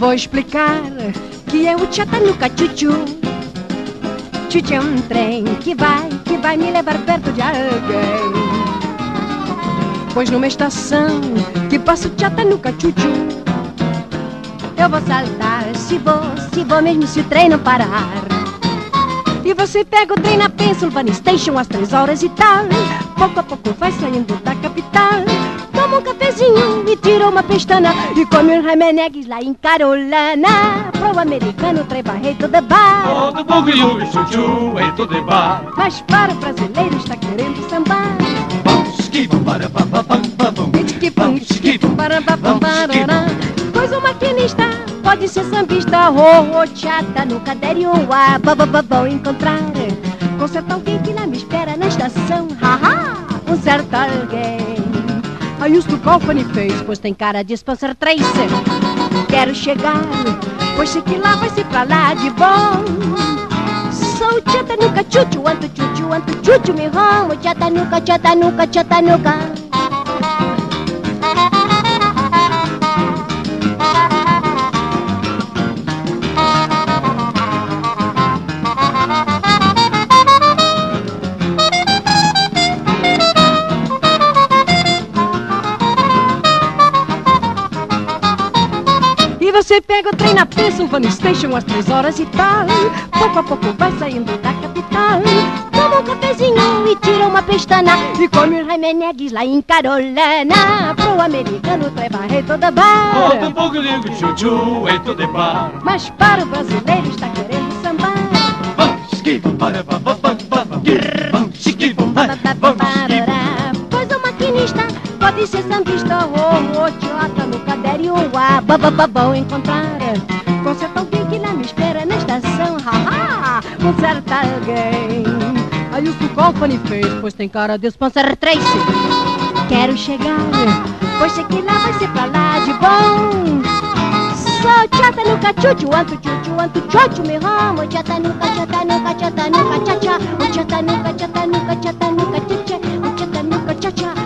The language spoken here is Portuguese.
vou explicar que é o Chatanuca Chuchu. Chuchu é um trem que vai me levar perto de alguém. Pois numa estação que passa o Chatanuca Chuchu, eu vou saltar se vou mesmo se o trem não parar. E você pega o trem na Pennsylvania Station às 3 horas e tal. Pouco a pouco vai saindo da capital, toma um cafezinho e tira uma pestana e come um Ramenegues lá em Carolina. Pro americano o trem vai todo bar. Todo buguiu e chuchu em todo bar. Mas para o brasileiro está querendo sambar. Pois o maquinista pode ser sambista. Chatanuca dere uá. Vou encontrar com certo alguém que lá me espera na estação. Um certo alguém. I used to call funny face, pois tem cara de Spencer Tracy. Quero chegar, pois sei que lá vai ser pra lá de bom. Sou Chatanuca Chuchu, anto chuchu me ramo. Chatanuca, Chatanuca, Chatanuca. E você pega o trem na Pennsylvania Station às 3 horas e tal. Pouco a pouco vai saindo da capital, toma um cafezinho e tira uma pestana e come um Ramenegues lá em Carolina. Pro americano o trem vai todo bar. Todo buguiu e chuchu em todo bar. Mas para o brasileiro está querendo sambar. Pois o maquinista pode ser sambista. Chatanuca dere uá. Vou encontrar com certo alguém que lá me espera na estação. Um certo alguém. I used to call funny face, pois tem cara de Spencer Tracy. Quero chegar, pois sei que lá vai ser pra lá de bom. Sou Chatanuca Chuchu, anto chuchu me ramo. Chatanuca, Chatanuca, Chatanuca, cha-cha. O Chatanuca, Chatanuca, Chatanuca, cha-cha. O Chatanuca, cha-cha.